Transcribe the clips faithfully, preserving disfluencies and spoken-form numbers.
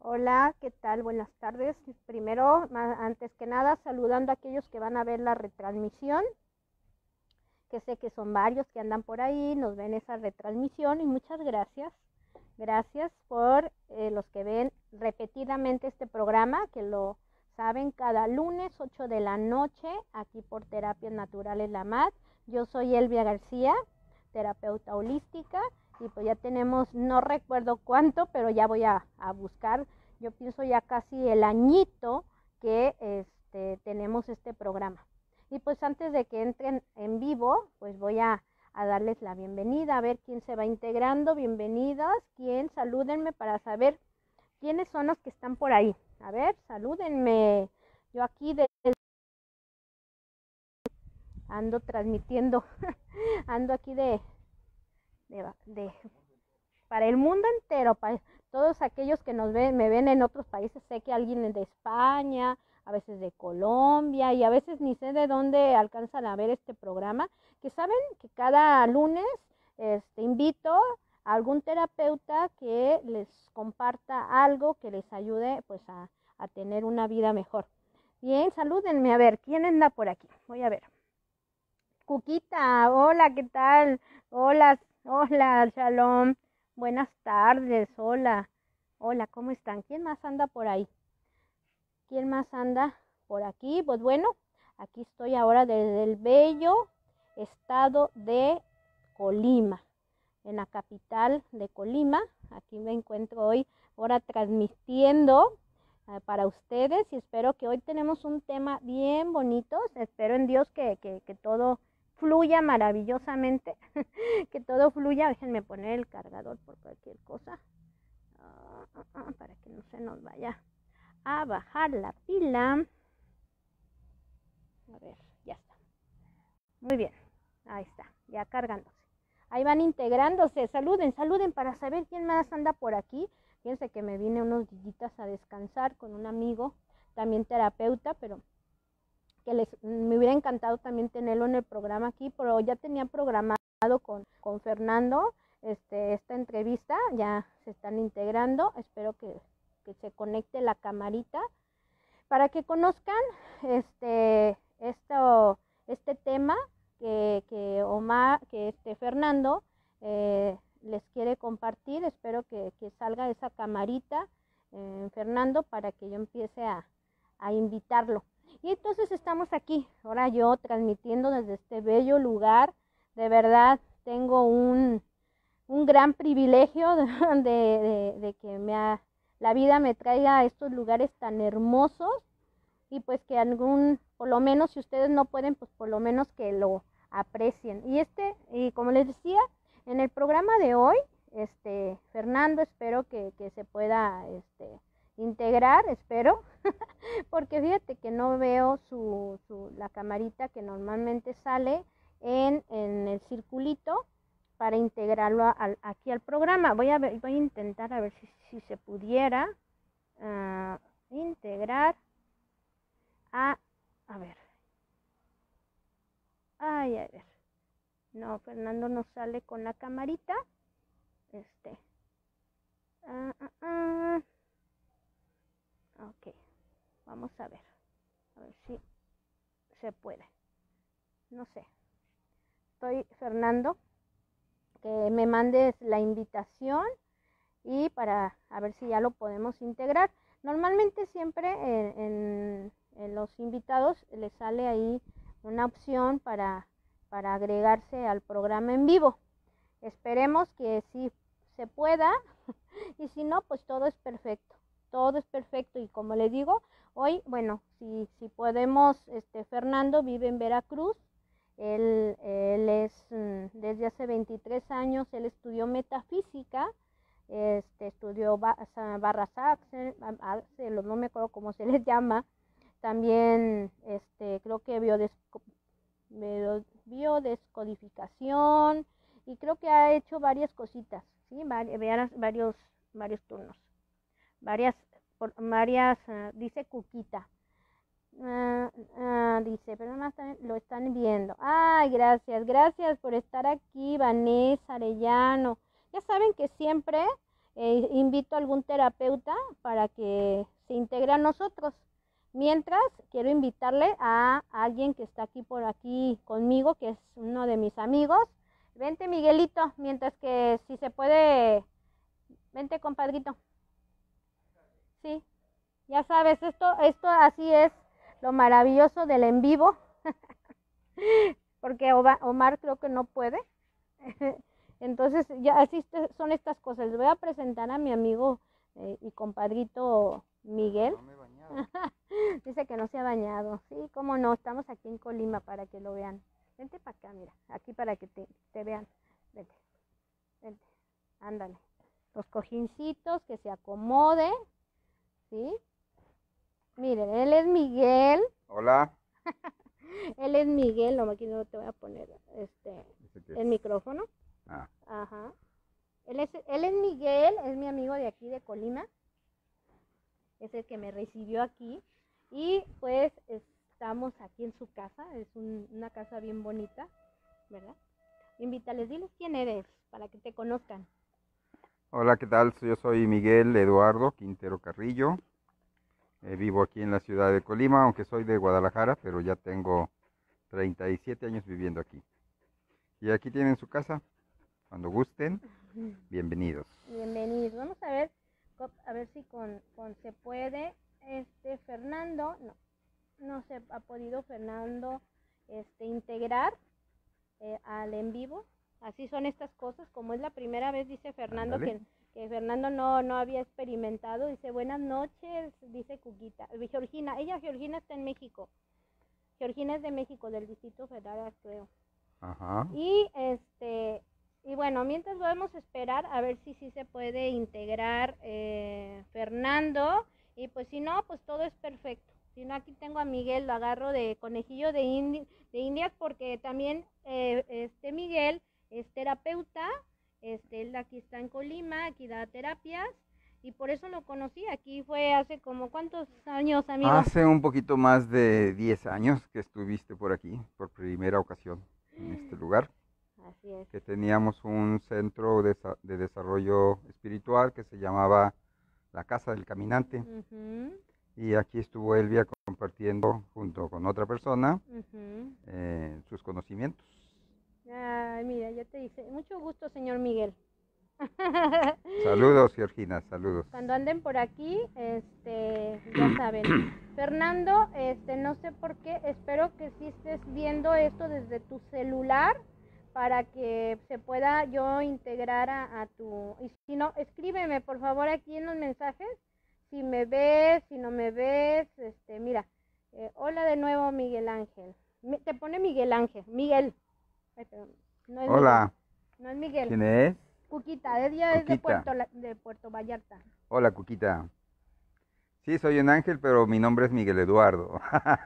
Hola, ¿qué tal? Buenas tardes. Primero, ma- antes que nada, saludando a aquellos que van a ver la retransmisión, que sé que son varios que andan por ahí, nos ven esa retransmisión y muchas gracias. Gracias por eh, los que ven repetidamente este programa, que lo saben cada lunes, ocho de la noche, aquí por Terapias Naturales La Mat. Yo soy Elvia García, terapeuta holística, y pues ya tenemos, no recuerdo cuánto, pero ya voy a, a buscar, yo pienso ya casi el añito que este, tenemos este programa. Y pues antes de que entren en vivo, pues voy a, a darles la bienvenida, a ver quién se va integrando. Bienvenidas, quién, salúdenme para saber quiénes son los que están por ahí. A ver, salúdenme. Yo aquí de, ando transmitiendo, ando aquí de, de, de para el mundo entero, para todos aquellos que nos ven, me ven en otros países. Sé que alguien es de España, a veces de Colombia, y a veces ni sé de dónde alcanzan a ver este programa, que saben que cada lunes este, invito a algún terapeuta que les comparta algo que les ayude pues a, a tener una vida mejor. Bien, salúdenme, a ver, ¿quién anda por aquí? Voy a ver. Cuquita, hola, ¿qué tal? Hola, hola, Shalom. Buenas tardes, hola. Hola, ¿cómo están? ¿Quién más anda por ahí? ¿Quién más anda por aquí? Pues bueno, aquí estoy ahora desde el bello estado de Colima, en la capital de Colima. Aquí me encuentro hoy ahora transmitiendo uh, para ustedes, y espero que hoy tenemos un tema bien bonito. Espero en Dios que, que, que todo fluya maravillosamente, que todo fluya. Déjenme poner el cargador por cualquier cosa, uh, uh, uh, para que no se nos vaya a bajar la pila. A ver, ya está. Muy bien, ahí está, ya cargándose. Ahí van integrándose. Saluden, saluden para saber quién más anda por aquí. Fíjense que me vine unos días a descansar con un amigo, también terapeuta, pero que les, me hubiera encantado también tenerlo en el programa aquí, pero ya tenía programado con, con Fernando este, esta entrevista. Ya se están integrando. Espero que, que se conecte la camarita para que conozcan este, esto, este tema que, que Omar, que este Fernando eh, les quiere compartir. Espero que, que salga esa camarita, eh, Fernando, para que yo empiece a, a invitarlo. Y entonces estamos aquí, ahora yo transmitiendo desde este bello lugar. De verdad tengo un, un gran privilegio de, de, de que me ha, la vida me traiga a estos lugares tan hermosos, y pues que algún, por lo menos si ustedes no pueden, pues por lo menos que lo aprecien. Y este, y como les decía, en el programa de hoy, este, Fernando, espero que, que se pueda este, integrar, espero, porque fíjate que no veo su, su, la camarita que normalmente sale en, en el circulito para integrarlo a, aquí al programa. Voy a ver, voy a intentar a ver si, si se pudiera uh, integrar a, a ver, ay, a ver, no, Fernando no sale con la camarita, este, ah, ah, ah. Ok, vamos a ver, a ver si se puede, no sé, estoy, Fernando, que me mandes la invitación y para a ver si ya lo podemos integrar. Normalmente siempre en, en, en los invitados les sale ahí una opción para, para agregarse al programa en vivo. Esperemos que sí se pueda, y si no, pues todo es perfecto, todo es perfecto. Y como les digo, hoy, bueno, si, si podemos, este, Fernando vive en Veracruz. Él, él es, desde hace veintitrés años, él estudió metafísica, este, estudió barras Axel, no me acuerdo cómo se les llama. También este, creo que biodesco, biodescodificación, y creo que ha hecho varias cositas, ¿sí? varias, varios, varios turnos, varias, por, varias uh, dice Cuquita. Uh, uh, dice, pero más también lo están viendo. Ay, gracias, gracias por estar aquí, Vanessa Arellano. Ya saben que siempre eh, invito a algún terapeuta para que se integre a nosotros. Mientras, quiero invitarle a alguien que está aquí por aquí conmigo, que es uno de mis amigos. Vente, Miguelito, mientras que si se puede, vente, compadrito. Sí, ya sabes, esto, esto así es lo maravilloso del en vivo, porque Omar creo que no puede. Entonces, ya así son estas cosas. Les voy a presentar a mi amigo eh, y compadrito Miguel. No me he bañado. Dice que no se ha bañado. Sí, cómo no, estamos aquí en Colima para que lo vean. Vente para acá, mira, aquí para que te, te vean. Vente, vente, ándale. Los cojincitos, que se acomode, ¿sí? Miren, él es Miguel. Hola. Él es Miguel, no, aquí no te voy a poner este el micrófono. Ah. Ajá. Él es, él es Miguel, es mi amigo de aquí de Colima. Es el que me recibió aquí. Y pues estamos aquí en su casa, es un, una casa bien bonita, ¿verdad? Invítales, diles quién eres, para que te conozcan. Hola, ¿qué tal? Yo soy Miguel Eduardo Quintero Carrillo. Eh, vivo aquí en la ciudad de Colima, aunque soy de Guadalajara, pero ya tengo treinta y siete años viviendo aquí. Y aquí tienen su casa, cuando gusten, bienvenidos. Bienvenidos. Vamos a ver, a ver si con, con se puede. Este Fernando, no, no se ha podido Fernando este, integrar eh, al en vivo. Así son estas cosas, como es la primera vez, dice Fernando, que, que Fernando no, no había experimentado. Dice, buenas noches, dice Cuquita. Georgina, ella, Georgina está en México. Georgina es de México, del Distrito Federal, creo. Ajá. Y este... Y bueno, mientras podemos esperar a ver si sí se puede integrar eh, Fernando. Y pues si no, pues todo es perfecto. Si no, aquí tengo a Miguel, lo agarro de conejillo de, indi de indias, porque también eh, este Miguel es terapeuta. Este, él aquí está en Colima, aquí da terapias. Y por eso lo conocí. Aquí fue hace como, ¿cuántos años, amigo? Hace un poquito más de diez años que estuviste por aquí, por primera ocasión, en este lugar. Así es. Que teníamos un centro de, de desarrollo espiritual que se llamaba la Casa del Caminante. Uh-huh. Y aquí estuvo Elvia compartiendo junto con otra persona uh-huh. eh, sus conocimientos. Ay, mira, ya te dice, mucho gusto, señor Miguel. Saludos, Georgina, saludos. Cuando anden por aquí, este, ya saben. Fernando, este, no sé por qué, espero que sí estés viendo esto desde tu celular, para que se pueda yo integrar a, a tu... Y si no, escríbeme por favor aquí en los mensajes, si me ves, si no me ves, este, mira, eh, hola de nuevo Miguel Ángel, Me, te pone Miguel Ángel, Miguel, Ay, perdón, no es hola. Miguel, no es Miguel. ¿Quién es? Cuquita, ella es de Puerto, de Puerto Vallarta. Hola, Cuquita. Sí, soy un ángel, pero mi nombre es Miguel Eduardo.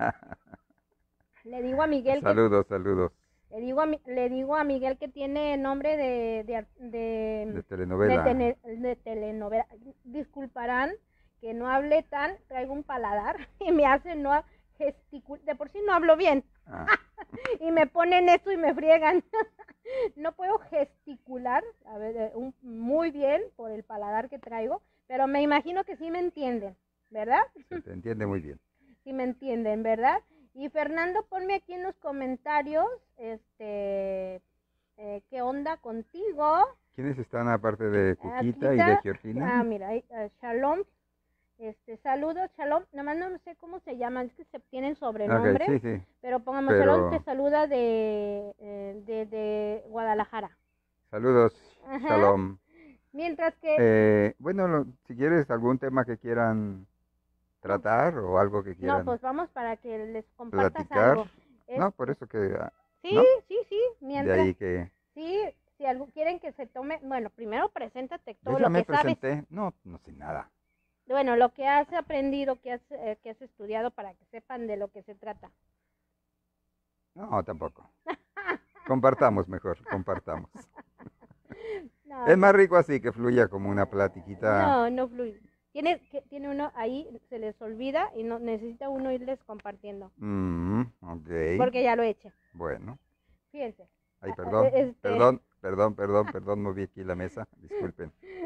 Le digo a Miguel saludos, que... saludos. Le digo, a, le digo a Miguel que tiene nombre de... De, de, de telenovela. De, tene, de telenovela. Disculparán que no hable tan... Traigo un paladar y me hace no gesticular. De por sí no hablo bien. Ah. Y me ponen esto y me friegan. No puedo gesticular a ver, un, muy bien por el paladar que traigo. Pero me imagino que sí me entienden, ¿verdad? Se te entiende muy bien. Sí me entienden, ¿verdad? Y Fernando, ponme aquí en los comentarios, este, eh, ¿qué onda contigo? ¿Quiénes están aparte de Cuquita y de Georgina? Ah, mira, uh, Shalom, este, saludos, Shalom, nomás no sé cómo se llaman, es que se tienen sobrenombres, okay, sí, sí. Pero pongamos, pero... Shalom te saluda de, eh, de, de Guadalajara. Saludos, Ajá. Shalom. Mientras que... Eh, bueno, lo, si quieres algún tema que quieran... tratar o algo que quieran. No, pues vamos para que les compartas platicar. Algo. Es... No, por eso que... Sí, ¿no? sí, sí. Mientras... De ahí que... Sí, si algo quieren que se tome... Bueno, primero preséntate todo Yo ya lo me que presenté. sabes. No, no sé nada. Bueno, lo que has aprendido, que has, eh, que has estudiado para que sepan de lo que se trata. No, tampoco. Compartamos mejor, compartamos. No, es más rico así, que fluya como una platiquita. No, no fluye. Tiene, que, tiene uno ahí, se les olvida y no necesita uno irles compartiendo. Mm, ok. Porque ya lo he hecho. Bueno. Fíjense. Ay, perdón, este... perdón, perdón, perdón, perdón, moví aquí la mesa, disculpen.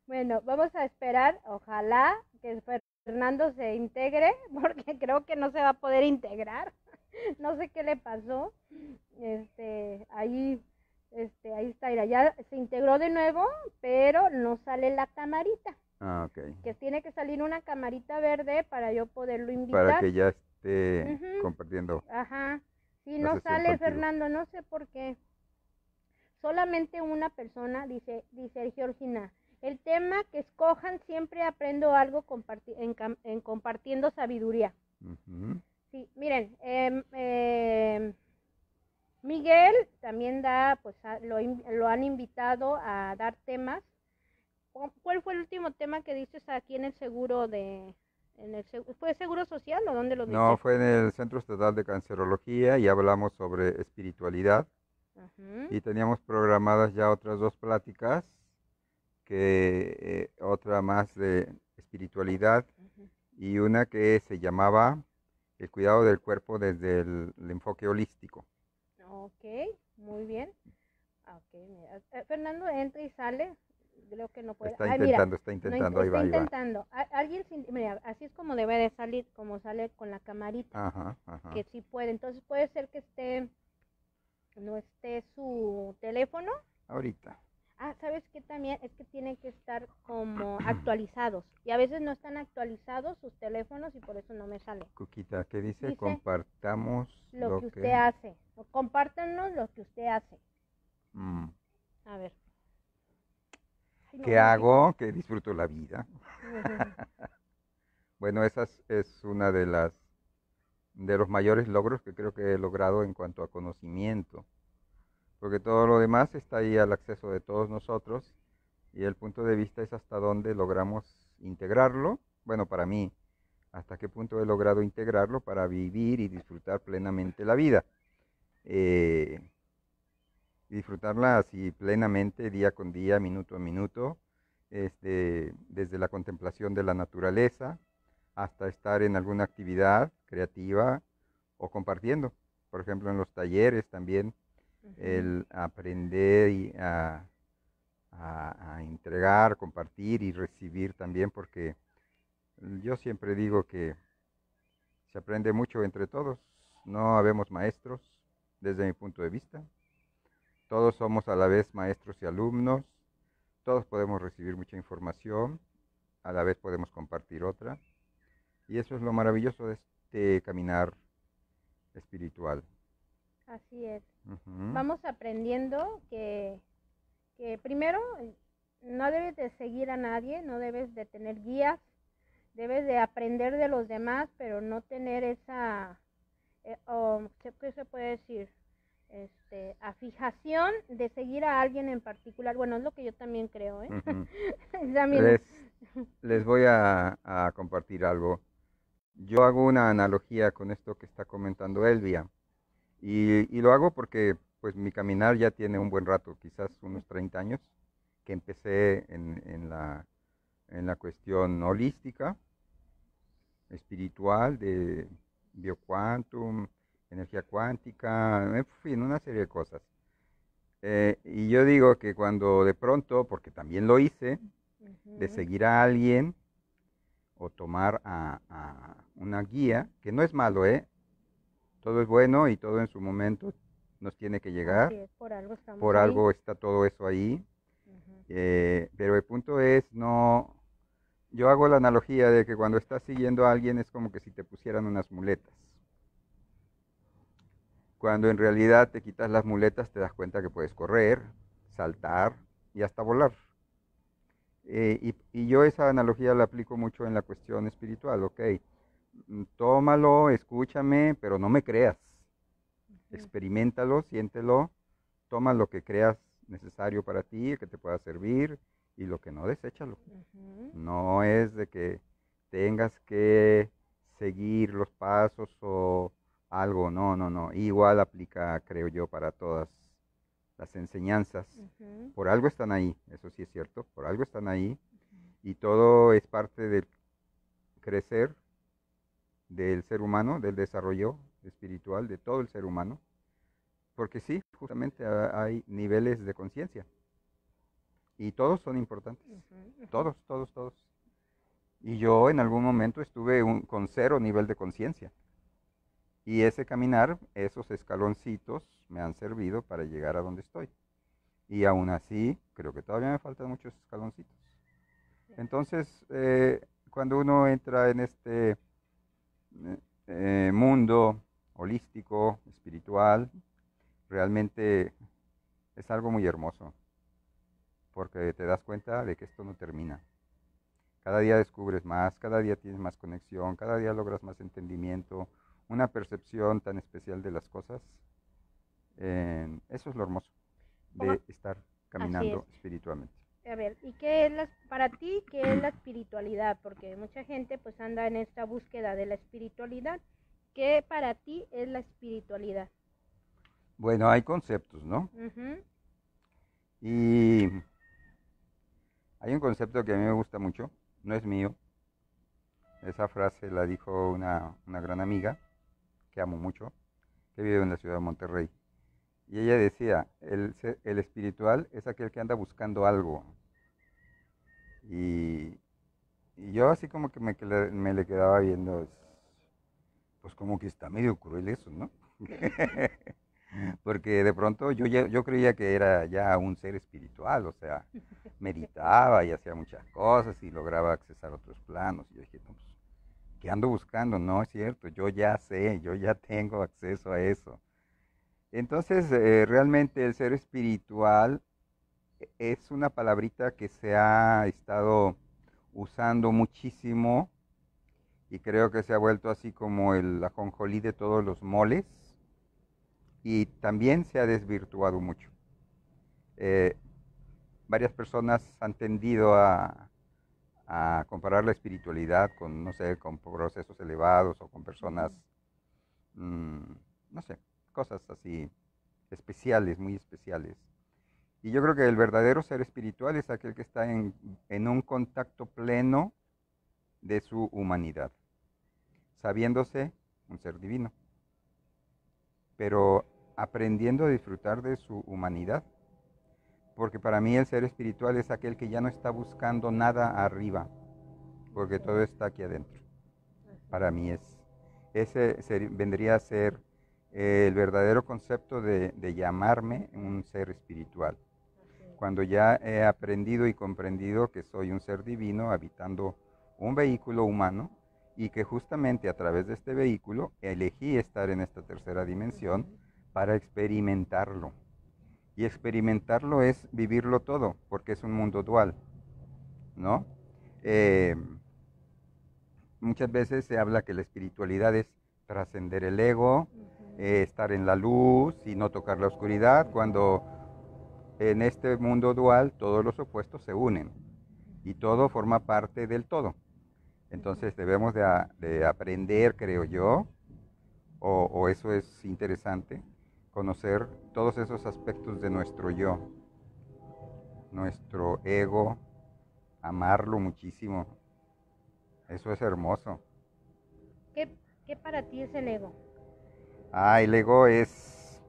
Bueno, vamos a esperar, ojalá que Fernando se integre, porque creo que no se va a poder integrar. No sé qué le pasó. Este, ahí, este, ahí está, mira, ya se integró de nuevo, pero no sale la camarita. Ah, ok. Que tiene que salir una camarita verde para yo poderlo invitar. Para que ya esté Ujú. compartiendo Ajá. Sí, la no sesión sale contigo. Fernando, no sé por qué. Solamente una persona, dice, dice Georgina. El tema que escojan, siempre aprendo algo comparti en, en compartiendo sabiduría. Ujú. Sí, miren, eh, eh, Miguel también da, pues a, lo, lo han invitado a dar temas. ¿Cuál fue el último tema que dices aquí en el seguro de, en el, fue seguro social o dónde lo dices? No, fue en el Centro Estatal de Cancerología y hablamos sobre espiritualidad. Uh-huh. Y teníamos programadas ya otras dos pláticas, que eh, otra más de espiritualidad uh-huh. Y una que se llamaba el cuidado del cuerpo desde el, el enfoque holístico. Ok, muy bien. Okay, mira. Eh, Fernando entra y sale. Creo que no puede. Está Ay, intentando, mira, está intentando, no, ahí está va, ahí intentando. Va. Alguien, mira, así es como debe de salir, como sale con la camarita. Ajá, ajá. Que sí puede. Entonces puede ser que esté, no esté su teléfono. Ahorita. Ah, ¿sabes qué también? Es que tienen que estar como actualizados. Y a veces no están actualizados sus teléfonos y por eso no me sale. Cuquita, ¿qué dice? Dice compartamos lo, lo que usted que... hace. O compártanos lo que usted hace. Mm. A ver. Ay, no, ¿Qué hago? Que disfruto la vida. Bueno, esa es, es una de las de los mayores logros que creo que he logrado en cuanto a conocimiento, porque todo lo demás está ahí al acceso de todos nosotros y el punto de vista es hasta dónde logramos integrarlo. Bueno, para mí, hasta qué punto he logrado integrarlo para vivir y disfrutar plenamente la vida. Eh, disfrutarla así plenamente, día con día, minuto a minuto, este, desde la contemplación de la naturaleza hasta estar en alguna actividad creativa o compartiendo. Por ejemplo, en los talleres también, uh-huh. El aprender y a, a, a entregar, compartir y recibir también, porque yo siempre digo que se aprende mucho entre todos. No habemos maestros, desde mi punto de vista. Todos somos a la vez maestros y alumnos. Todos podemos recibir mucha información. A la vez podemos compartir otra. Y eso es lo maravilloso de este caminar espiritual. Así es. Uh-huh. Vamos aprendiendo que, que primero no debes de seguir a nadie, no debes de tener guías, debes de aprender de los demás, pero no tener esa, eh, oh, ¿qué se puede decir? Este, afijación de seguir a alguien en particular. Bueno, es lo que yo también creo, ¿eh? Uh-huh. también. Les, les voy a, a compartir algo. Yo hago una analogía con esto que está comentando Elvia y, y lo hago porque pues mi caminar ya tiene un buen rato, quizás unos treinta años, que empecé en, en, la, en la cuestión holística, espiritual, de bioquantum, energía cuántica, en fin, una serie de cosas. Eh, y yo digo que cuando de pronto, porque también lo hice, uh-huh. de seguir a alguien o tomar a, a una guía, que no es malo, ¿eh? Todo es bueno y todo en su momento nos tiene que llegar. Así es, por algo estamos por ahí. algo está todo eso ahí. Uh-huh. eh, pero el punto es, no... Yo hago la analogía de que cuando estás siguiendo a alguien es como que si te pusieran unas muletas. Cuando en realidad te quitas las muletas te das cuenta que puedes correr, saltar y hasta volar. Eh, y, y yo esa analogía la aplico mucho en la cuestión espiritual, ok. Tómalo, escúchame, pero no me creas. Uh-huh. Experiméntalo, siéntelo, toma lo que creas necesario para ti, que te pueda servir, y lo que no, deséchalo. Uh-huh. No es de que tengas que seguir los pasos o algo, no, no, no. Igual aplica, creo yo, para todas las enseñanzas. Uh-huh. Por algo están ahí, eso sí es cierto, por algo están ahí. Uh-huh. Y todo es parte del crecer del ser humano, del desarrollo espiritual de todo el ser humano. Porque sí, justamente hay niveles de conciencia. y todos son importantes, Ujú, ujú. todos, todos, todos. Y yo en algún momento estuve un- con cero nivel de conciencia. Y ese caminar, esos escaloncitos me han servido para llegar a donde estoy. Y aún así, creo que todavía me faltan muchos escaloncitos. Entonces, eh, cuando uno entra en este eh, eh, mundo holístico, espiritual, realmente es algo muy hermoso, porque te das cuenta de que esto no termina. Cada día descubres más, cada día tienes más conexión, cada día logras más entendimiento, una percepción tan especial de las cosas. Eh, eso es lo hermoso Ponga- de estar Así es. caminando espiritualmente. A ver, ¿y qué es la, para ti, qué es la espiritualidad? Porque mucha gente pues anda en esta búsqueda de la espiritualidad. ¿Qué para ti es la espiritualidad? Bueno, hay conceptos, ¿no? Ujú, Y hay un concepto que a mí me gusta mucho, no es mío. Esa frase la dijo una, una gran amiga que amo mucho, que vive en la ciudad de Monterrey. Y ella decía, el, se- el espiritual es aquel que anda buscando algo. Y, y yo así como que me, quedé- me le quedaba viendo, es- pues como que está medio cruel eso, ¿no? Porque de pronto yo, ya- yo creía que era ya un ser espiritual, o sea, meditaba y hacía muchas cosas y lograba accesar a otros planos. Y yo dije, no, pues, ¿qué ando buscando? No es cierto, yo ya sé, yo ya tengo acceso a eso. Entonces, eh, realmente el ser espiritual e- es una palabrita que se ha estado usando muchísimo y creo que se ha vuelto así como el ajonjolí de todos los moles y también se ha desvirtuado mucho. Eh, Varias personas han tendido a, a comparar la espiritualidad con, no sé, con procesos elevados o con personas, ujú. mm, no sé, cosas así especiales, muy especiales. Y yo creo que el verdadero ser espiritual es aquel que está en, en un contacto pleno de su humanidad, sabiéndose un ser divino, pero aprendiendo a disfrutar de su humanidad, porque para mí el ser espiritual es aquel que ya no está buscando nada arriba, porque todo está aquí adentro. Así Para es, mí es, ese ser- vendría a ser eh, el verdadero concepto de, de llamarme un ser espiritual. así es. Cuando ya he aprendido y comprendido que soy un ser divino habitando un vehículo humano y que justamente a través de este vehículo elegí estar en esta tercera dimensión Ujú, para experimentarlo. Y experimentarlo es vivirlo todo, porque es un mundo dual, ¿no? Eh, Muchas veces se habla que la espiritualidad es trascender el ego, ujú. eh, estar en la luz y no tocar la oscuridad, cuando en este mundo dual todos los opuestos se unen y todo forma parte del todo. Entonces debemos de, a- de aprender, creo yo, o, o eso es interesante, conocer todos esos aspectos de nuestro yo, nuestro ego, amarlo muchísimo. Eso es hermoso. ¿Qué, qué para ti es el ego? Ah, el ego es,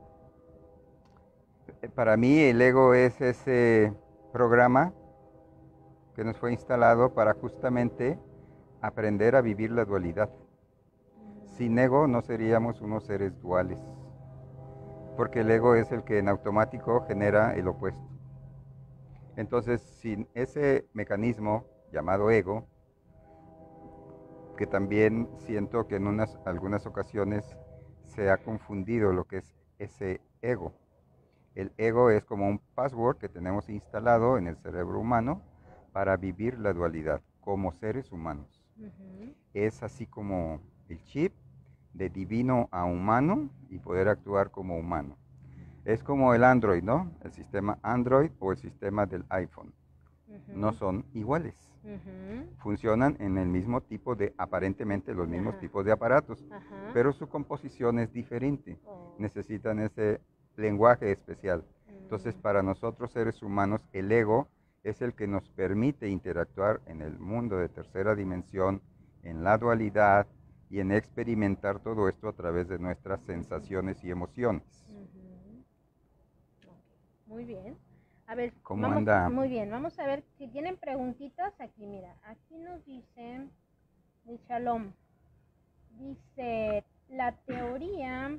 para mí el ego es ese programa que nos fue instalado para justamente aprender a vivir la dualidad. Sin ego no seríamos unos seres duales, porque el ego es el que en automático genera el opuesto. Entonces, sin ese mecanismo llamado ego, que también siento que en unas, algunas ocasiones se ha confundido lo que es ese ego. El ego es como un password que tenemos instalado en el cerebro humano para vivir la dualidad como seres humanos. Ujú, Es así como el chip de divino a humano y poder actuar como humano. Es como el Android, ¿no? El sistema Android o el sistema del iPhone. No ujú, son iguales. ujú. Funcionan en el mismo tipo de, aparentemente los mismos Ajá, tipos de aparatos, ajá. pero su composición es diferente. Oh, Necesitan ese lenguaje especial. Entonces, mm, para nosotros seres humanos, el ego es el que nos permite interactuar en el mundo de tercera dimensión, en la dualidad y en experimentar todo esto a través de nuestras sensaciones y emociones. ujú. Ok, muy bien. A ver, ¿Cómo vamos, anda? muy bien, vamos a ver si tienen preguntitas aquí, mira, aquí nos dice, de Shalom, dice, la teoría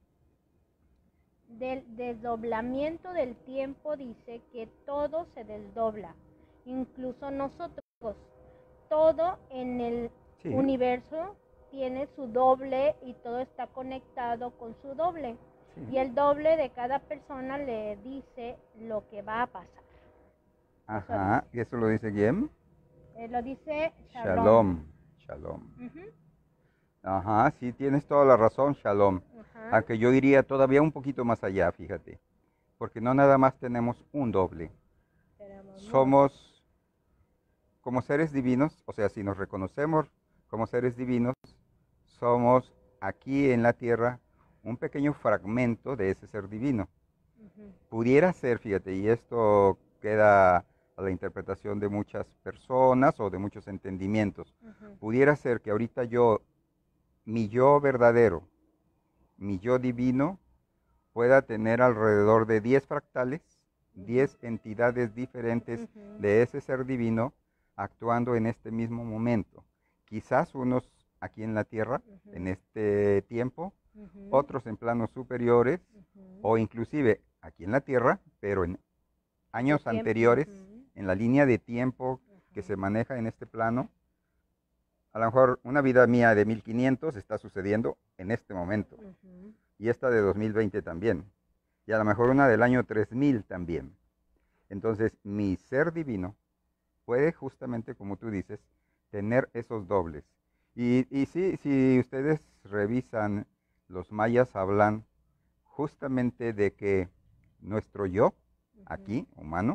del desdoblamiento del tiempo dice que todo se desdobla, incluso nosotros, todo en el Sí. universo tiene su doble y todo está conectado con su doble. Sí. Y el doble de cada persona le dice lo que va a pasar. Ajá, ¿y eso lo dice quién? Eh, lo dice Shalom. Shalom. Shalom. Ujú. Ajá, sí, tienes toda la razón, Shalom. Ajá. Aunque yo iría todavía un poquito más allá, fíjate. Porque no nada más tenemos un doble. Tenemos Somos como seres divinos, o sea, si nos reconocemos como seres divinos, somos aquí en la tierra un pequeño fragmento de ese ser divino. Ujú. Pudiera ser, fíjate, y esto queda a la interpretación de muchas personas o de muchos entendimientos. Ujú. Pudiera ser que ahorita yo, mi yo verdadero, mi yo divino, pueda tener alrededor de diez fractales, diez entidades diferentes Ujú. de ese ser divino actuando en este mismo momento. Quizás unos aquí en la tierra, Ujú. en este tiempo, Ujú. otros en planos superiores, Ujú. o inclusive aquí en la tierra, pero en años De tiempo. anteriores, Ujú. en la línea de tiempo que Ujú. se maneja en este plano. A lo mejor una vida mía de mil quinientos está sucediendo en este momento, Ujú. y esta de dos mil veinte también, y a lo mejor una del año tres mil también. Entonces, mi ser divino puede justamente, como tú dices, tener esos dobles. Y, y sí, si ustedes revisan, los mayas hablan justamente de que nuestro yo, Ujú. aquí, humano,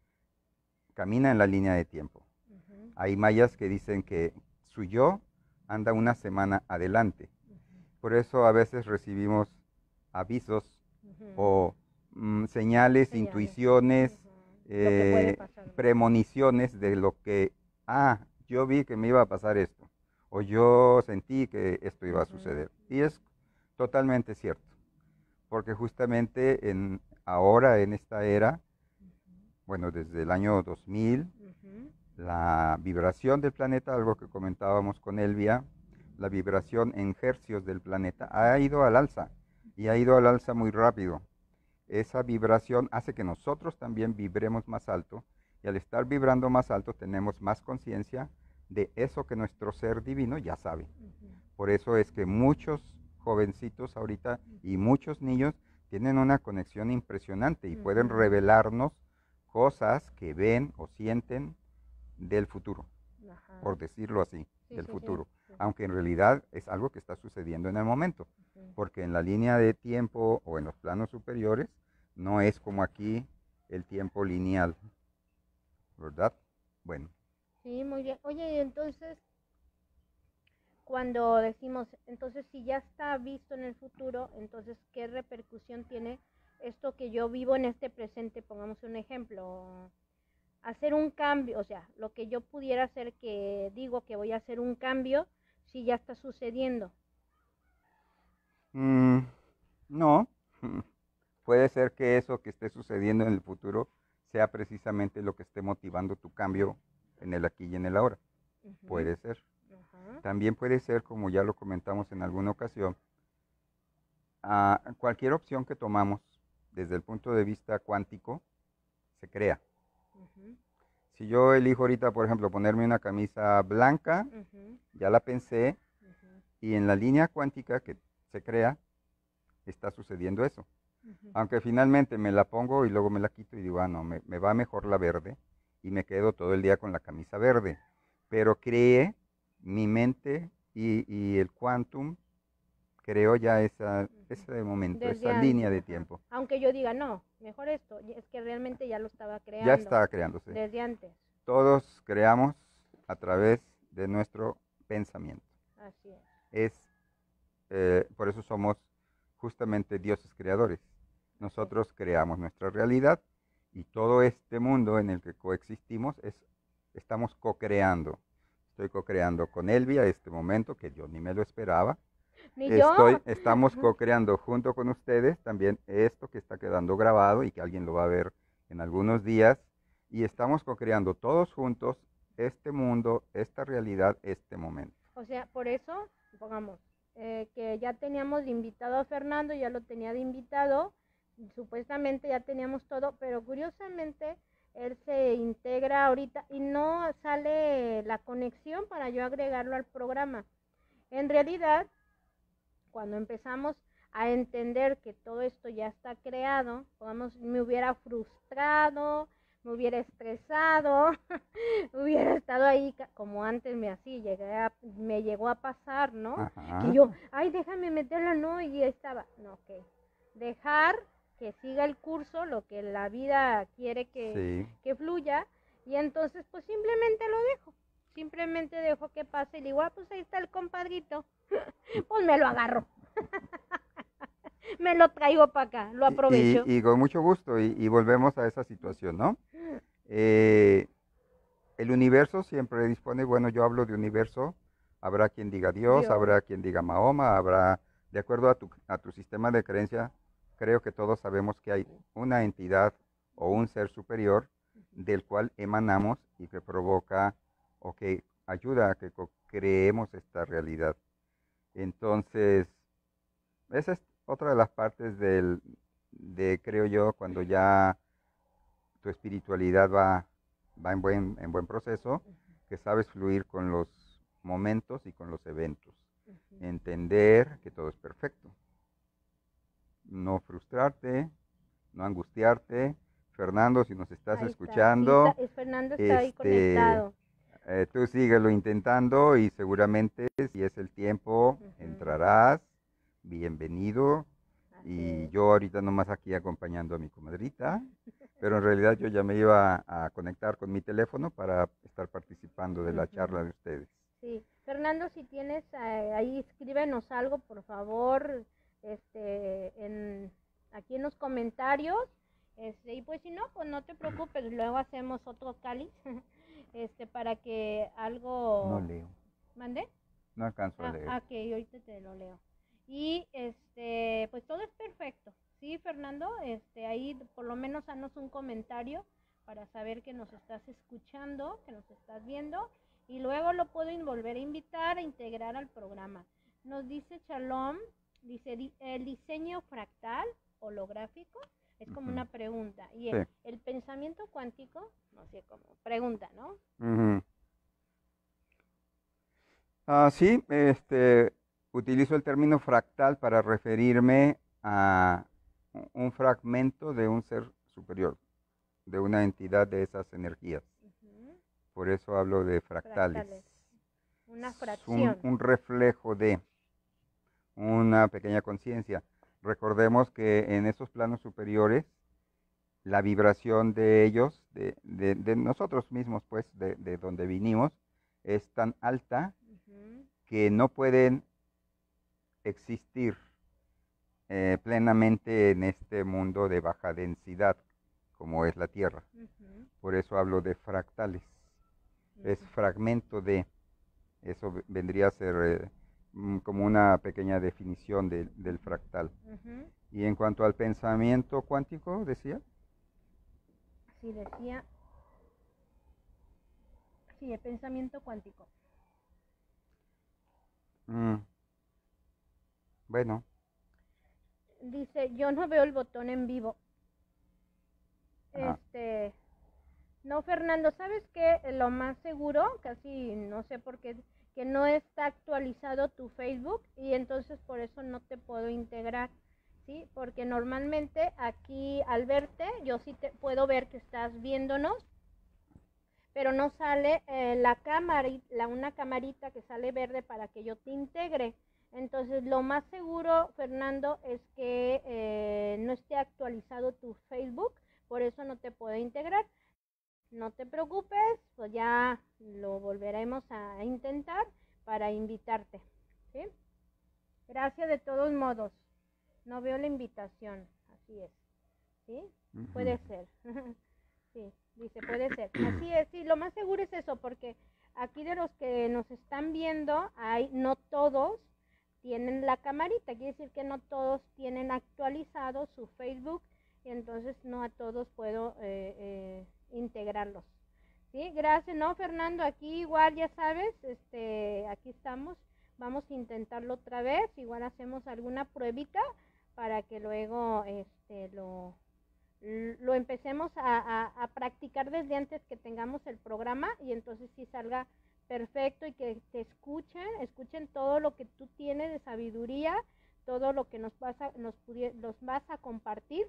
camina en la línea de tiempo. Ujú. Hay mayas que dicen que su yo anda una semana adelante. Ujú. Por eso a veces recibimos avisos Ujú. o mm, señales, Señales. intuiciones, Ujú. Lo que puede eh, pasar. premoniciones de lo que, ah, yo vi que me iba a pasar esto, o yo sentí que esto iba a Ujú. suceder. Y es totalmente cierto, porque justamente en, ahora en esta era, Ujú. bueno, desde el año dos mil, Ujú. la vibración del planeta, algo que comentábamos con Elvia, la vibración en hercios del planeta ha ido al alza, y ha ido al alza muy rápido. Esa vibración hace que nosotros también vibremos más alto, y al estar vibrando más alto tenemos más conciencia de eso que nuestro ser divino ya sabe. Ujú. Por eso es que muchos jovencitos ahorita y muchos niños tienen una conexión impresionante y pueden Ujú. revelarnos cosas que ven o sienten del futuro, Ajá. por decirlo así, Sí, del sí, sí, futuro, sí. aunque en realidad es algo que está sucediendo en el momento, Ujú. porque en la línea de tiempo o en los planos superiores no es como aquí el tiempo lineal, ¿verdad? Bueno, Sí, muy bien. Oye, y entonces, cuando decimos, entonces si ya está visto en el futuro, entonces, ¿qué repercusión tiene esto que yo vivo en este presente? Pongamos un ejemplo, hacer un cambio, o sea, lo que yo pudiera hacer, que digo que voy a hacer un cambio, si ya está sucediendo. mm, no, puede ser que eso que esté sucediendo en el futuro sea precisamente lo que esté motivando tu cambio en el aquí y en el ahora. Ujú. Puede ser. Ajá. También puede ser, como ya lo comentamos en alguna ocasión, a cualquier opción que tomamos desde el punto de vista cuántico se crea. Ujú. Si yo elijo ahorita, por ejemplo, ponerme una camisa blanca, Ujú. ya la pensé, Ujú. y en la línea cuántica que se crea está sucediendo eso. Ujú. Aunque finalmente me la pongo y luego me la quito y digo, ah, no, me, me va mejor la verde, y me quedo todo el día con la camisa verde. Pero creé mi mente y, y el quantum creó ya esa, Ujú. ese momento, Desde esa línea antes, de ajá. tiempo. Aunque yo diga, no, mejor esto, y es que realmente ya lo estaba Ya creando está creándose. desde antes. Todos creamos a través de nuestro pensamiento. Así es. Es, eh, por eso somos justamente dioses creadores. Nosotros creamos nuestra realidad, y todo este mundo en el que coexistimos es, estamos co-creando. Estoy co-creando con Elvia este momento, que yo ni me lo esperaba. Ni Estoy, yo. estamos co-creando junto con ustedes también esto que está quedando grabado y que alguien lo va a ver en algunos días y estamos co-creando todos juntos este mundo, esta realidad, este momento. O sea, por eso, pongamos, eh, que ya teníamos de invitado a Fernando, ya lo tenía de invitado, supuestamente ya teníamos todo, pero curiosamente él se integra ahorita y no sale la conexión para yo agregarlo al programa. En realidad, cuando empezamos a entender que todo esto ya está creado, vamos, me hubiera frustrado, me hubiera estresado, hubiera estado ahí como antes me hacía, llegué a, me llegó a pasar, ¿no? Ajá. Que yo, ay, déjame meterla, no, y estaba, no, ok, dejar que siga el curso, lo que la vida quiere que, Sí. que fluya, y entonces pues simplemente lo dejo, simplemente dejo que pase, y digo, ah, pues ahí está el compadrito, pues me lo agarro. Me lo traigo para acá, lo aprovecho. Y, y, y con mucho gusto, y, y volvemos a esa situación, ¿no? Eh, el universo siempre dispone, bueno, yo hablo de universo, habrá quien diga Dios, Dios. habrá quien diga Mahoma, habrá, de acuerdo a tu, a tu sistema de creencia, creo que todos sabemos que hay una entidad o un ser superior del cual emanamos y que provoca o que ayuda a que creemos esta realidad. Entonces, esa es otra de las partes del, de, creo yo, cuando ya tu espiritualidad va, va en, buen, en buen proceso, que sabes fluir con los momentos y con los eventos. Uh-huh. Entender que todo es perfecto. No frustrarte, no angustiarte. Fernando, si nos estás ahí escuchando, está. Sí, Fernando está este, ahí conectado. Eh, tú síguelo intentando y seguramente si es el tiempo, uh-huh, entrarás. Bienvenido. Así y es. Yo ahorita nomás aquí acompañando a mi comadrita, pero en realidad yo ya me iba a, a conectar con mi teléfono para estar participando de la uh-huh. charla de ustedes. Sí, Fernando, si tienes eh, ahí, escríbenos algo, por favor, este, en, aquí en los comentarios, este, y pues si no, pues no te preocupes, luego hacemos otro cáliz, este, para que algo... No leo. ¿Mande? No alcanzo ah, a leer. Ah, ok, ahorita te lo leo. Y este, pues todo es perfecto, ¿sí, Fernando? Este, ahí por lo menos haznos un comentario para saber que nos estás escuchando, que nos estás viendo, y luego lo puedo volver a invitar a integrar al programa. Nos dice Shalom, dice, el diseño fractal holográfico es como uh-huh. una pregunta, y el, sí. el pensamiento cuántico, no sé cómo, pregunta, ¿no? Uh-huh. Ah, sí, este... utilizo el término fractal para referirme a un fragmento de un ser superior, de una entidad de esas energías. Uh-huh. Por eso hablo de fractales. fractales. Una fracción. Un, un reflejo de una pequeña conciencia. Recordemos que en esos planos superiores, la vibración de ellos, de, de, de nosotros mismos, pues, de, de donde vinimos, es tan alta uh-huh. que no pueden existir eh, plenamente en este mundo de baja densidad como es la Tierra. Uh-huh. Por eso hablo de fractales. Uh-huh. Es fragmento de, eso vendría a ser eh, como una pequeña definición de, del fractal. Uh-huh. Y en cuanto al pensamiento cuántico, decía. Sí, decía. Sí, el pensamiento cuántico. Mm. Bueno. Dice, yo no veo el botón en vivo. Ah. Este, no, Fernando, ¿sabes qué? Lo más seguro, casi no sé por qué, que no está actualizado tu Facebook y entonces por eso no te puedo integrar, ¿sí? Porque normalmente aquí al verte, yo sí te puedo ver que estás viéndonos, pero no sale eh, la cámara, la, una camarita que sale verde para que yo te integre. Entonces, lo más seguro, Fernando, es que eh, no esté actualizado tu Facebook, por eso no te puedo integrar. No te preocupes, pues ya lo volveremos a intentar para invitarte, ¿sí? Gracias de todos modos. No veo la invitación, así es, ¿sí? Uh-huh. Puede ser. Sí, dice, puede ser. Así es, sí, lo más seguro es eso, porque aquí de los que nos están viendo, hay no todos tienen la camarita, quiere decir que no todos tienen actualizado su Facebook y entonces no a todos puedo eh, eh, integrarlos. Sí, gracias. No, Fernando, aquí igual ya sabes, este, aquí estamos, vamos a intentarlo otra vez, igual hacemos alguna pruebita para que luego este, lo, lo empecemos a, a, a practicar desde antes que tengamos el programa y entonces sí salga perfecto y que te escuchen, escuchen todo lo que tú tienes de sabiduría, todo lo que nos vas a, nos, nos vas a compartir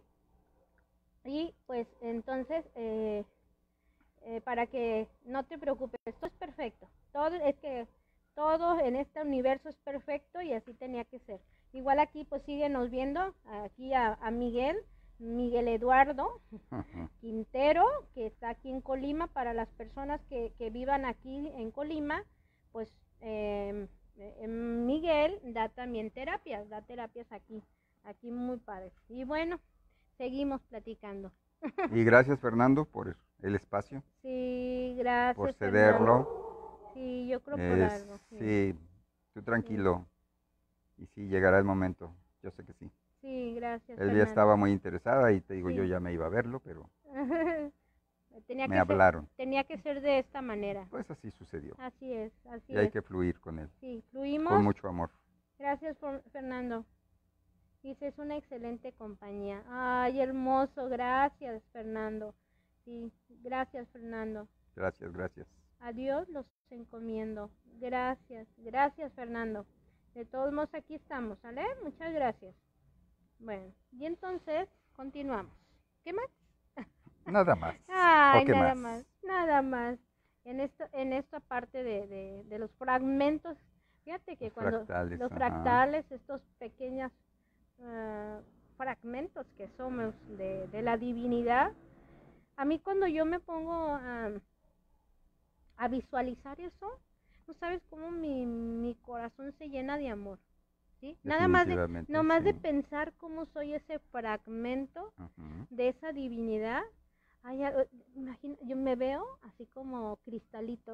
y pues entonces... Eh, Eh, para que no te preocupes, todo es perfecto, todo es que todo en este universo es perfecto y así tenía que ser. Igual aquí pues síguenos viendo, aquí a, a Miguel, Miguel Eduardo Quintero, que está aquí en Colima, para las personas que, que vivan aquí en Colima, pues eh, eh, Miguel da también terapias, da terapias aquí, aquí muy padre. Y bueno, seguimos platicando. Y gracias, Fernando, por el espacio. Sí, gracias, por cederlo. Fernando. Sí, yo creo Es, por algo. Sí, sí, tú tranquilo. Sí. Y sí, llegará el momento. Yo sé que sí. Sí, gracias, Él ya Fernando. estaba muy interesada y te digo, Sí. yo ya me iba a verlo, pero tenía me que hablaron. Ser, tenía que ser de esta manera. Pues así sucedió. Así es, así y hay es. que fluir con él. Sí, fluimos. Con mucho amor. Gracias, Fernando. Dice, es una excelente compañía. Ay, hermoso, gracias, Fernando. Sí, gracias, Fernando. Gracias, gracias. A Dios los encomiendo. Gracias, gracias, Fernando. De todos modos, aquí estamos, ¿sale? Muchas gracias. Bueno, y entonces, continuamos. ¿Qué más? Nada más. Ay, ¿O qué nada más? más, nada más. En, esto, en esta parte de, de, de los fragmentos, fíjate que los cuando fractales, los ajá. fractales, estos pequeños uh, fragmentos que somos de, de la divinidad, a mí cuando yo me pongo a, a visualizar eso, no sabes cómo mi, mi corazón se llena de amor, ¿sí? Nada más de, no más sí. de pensar cómo soy ese fragmento uh-huh. de esa divinidad. Ay, imagina, yo me veo así como cristalito,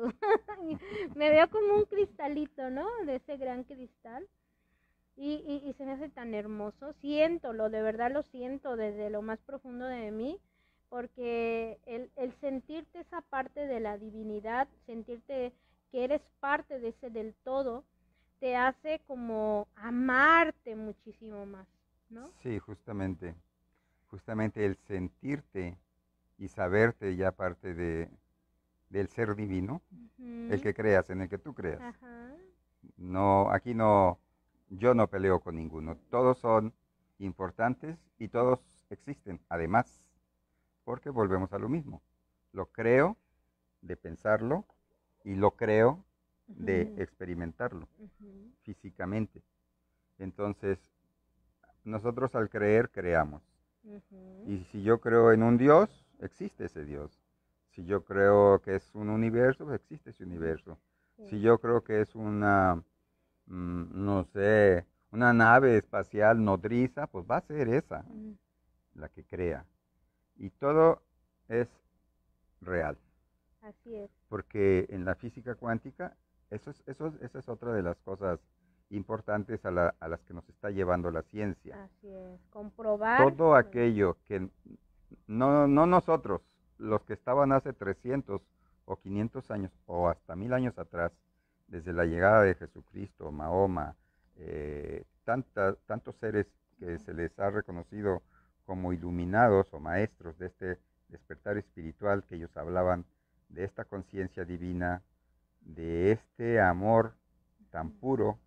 me veo como un cristalito, ¿no? De ese gran cristal. Y, y, y se me hace tan hermoso, siéntolo, de verdad lo siento desde lo más profundo de mí, porque el, el sentirte esa parte de la divinidad, sentirte que eres parte de ese del todo, te hace como amarte muchísimo más, ¿no? Sí, justamente, justamente el sentirte y saberte ya parte de, del ser divino, uh-huh. el que creas, en el que tú creas. Ajá. No, aquí no, yo no peleo con ninguno, todos son importantes y todos existen, además, porque volvemos a lo mismo, lo creo de pensarlo y lo creo uh-huh. de experimentarlo uh-huh. físicamente. Entonces, nosotros al creer, creamos. Uh-huh. Y si yo creo en un Dios, existe ese Dios. Si yo creo que es un universo, pues existe ese universo. Sí. Si yo creo que es una, mmm, no sé, una nave espacial nodriza, pues va a ser esa, uh-huh. la que crea. Y todo es real. Así es. Porque en la física cuántica, eso es, eso, esa es otra de las cosas importantes a, la, a las que nos está llevando la ciencia. Así es, comprobar. Todo aquello que no, no nosotros, los que estaban hace trescientos o quinientos años o hasta mil años atrás, desde la llegada de Jesucristo, Mahoma, eh, tanta, tantos seres que se les ha reconocido como iluminados o maestros de este despertar espiritual, que ellos hablaban de esta conciencia divina, de este amor tan puro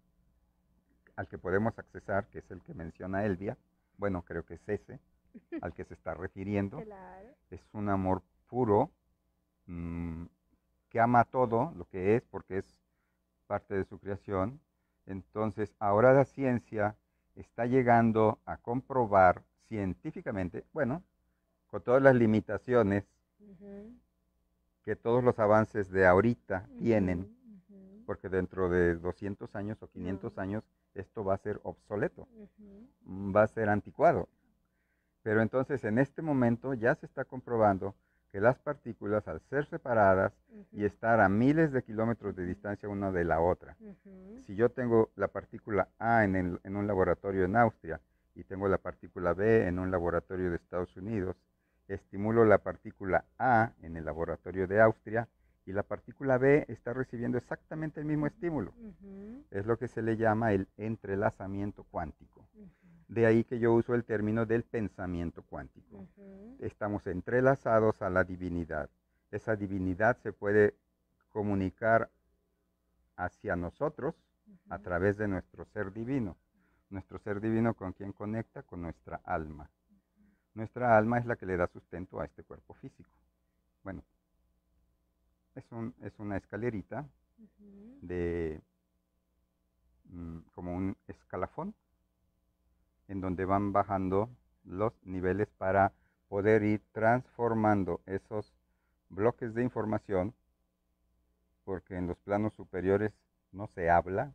al que podemos accesar, que es el que menciona Elvia. Bueno, creo que es ese al que se está refiriendo. Claro. Es un amor puro, mmm, que ama todo lo que es, porque es parte de su creación. Entonces, ahora la ciencia está llegando a comprobar científicamente, bueno, con todas las limitaciones uh-huh. que todos los avances de ahorita uh-huh. tienen, uh-huh. porque dentro de doscientos años o quinientos uh-huh. años esto va a ser obsoleto, uh-huh. va a ser anticuado. Pero entonces en este momento ya se está comprobando que las partículas, al ser separadas uh-huh. y estar a miles de kilómetros de distancia una de la otra, uh-huh. si yo tengo la partícula A en, el, en un laboratorio en Austria y tengo la partícula B en un laboratorio de Estados Unidos, estimulo la partícula A en el laboratorio de Austria y la partícula B está recibiendo exactamente el mismo estímulo. Uh-huh. Es lo que se le llama el entrelazamiento cuántico. Uh-huh. De ahí que yo uso el término del pensamiento cuántico. Uh-huh. Estamos entrelazados a la divinidad. Esa divinidad se puede comunicar hacia nosotros uh-huh. a través de nuestro ser divino. Nuestro ser divino, ¿con quién conecta? Con nuestra alma. Uh-huh. Nuestra alma es la que le da sustento a este cuerpo físico. Bueno, es, un, es una escalerita uh-huh. de mm, como un escalafón en donde van bajando los niveles para poder ir transformando esos bloques de información, porque en los planos superiores no se habla,